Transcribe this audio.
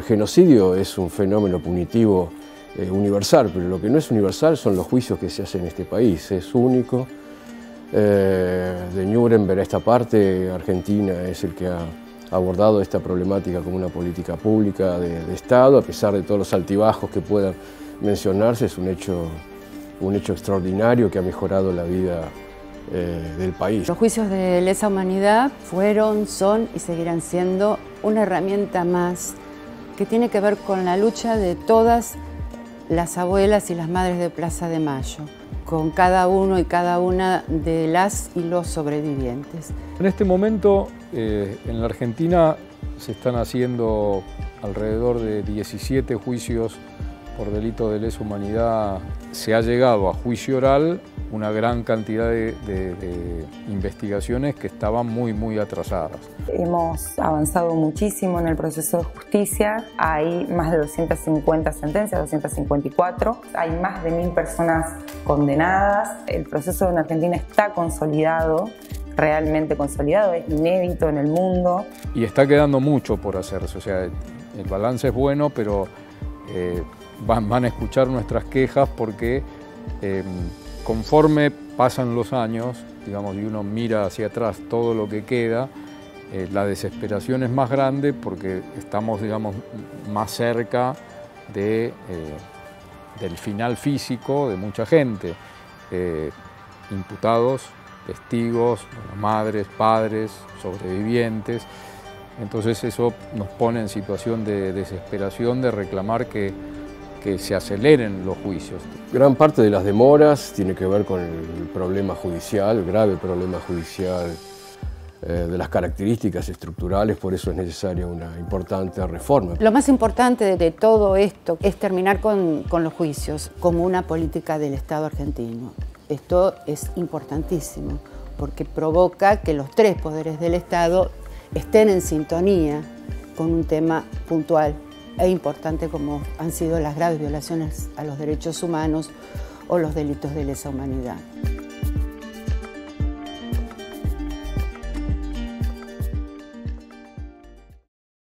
El genocidio es un fenómeno punitivo universal, pero lo que no es universal son los juicios que se hacen en este país. Es único. De Nuremberg a esta parte, Argentina es el que ha abordado esta problemática como una política pública de Estado, a pesar de todos los altibajos que puedan mencionarse. Es un hecho extraordinario que ha mejorado la vida del país. Los juicios de lesa humanidad fueron, son y seguirán siendo una herramienta más que tiene que ver con la lucha de todas las abuelas y las madres de Plaza de Mayo, con cada uno y cada una de las y los sobrevivientes. En este momento en la Argentina se están haciendo alrededor de 17 juicios por delito de lesa humanidad. Se ha llegado a juicio oral una gran cantidad de investigaciones que estaban muy atrasadas. Hemos avanzado muchísimo en el proceso de justicia. Hay más de 250 sentencias, 254. Hay más de 1000 personas condenadas. El proceso en Argentina está consolidado, realmente consolidado, es inédito en el mundo. Y está quedando mucho por hacerse, o sea, el balance es bueno, pero van a escuchar nuestras quejas porque conforme pasan los años, digamos, y uno mira hacia atrás todo lo que queda, la desesperación es más grande porque estamos, digamos, más cerca del final físico de mucha gente, imputados, testigos, madres, padres, sobrevivientes. Entonces eso nos pone en situación de desesperación, de reclamar que se aceleren los juicios. Gran parte de las demoras tiene que ver con el problema judicial, el grave problema judicial de las características estructurales, por eso es necesaria una importante reforma. Lo más importante de todo esto es terminar con los juicios como una política del Estado argentino. Esto es importantísimo porque provoca que los tres poderes del Estado estén en sintonía con un tema puntual e importante como han sido las graves violaciones a los derechos humanos o los delitos de lesa humanidad.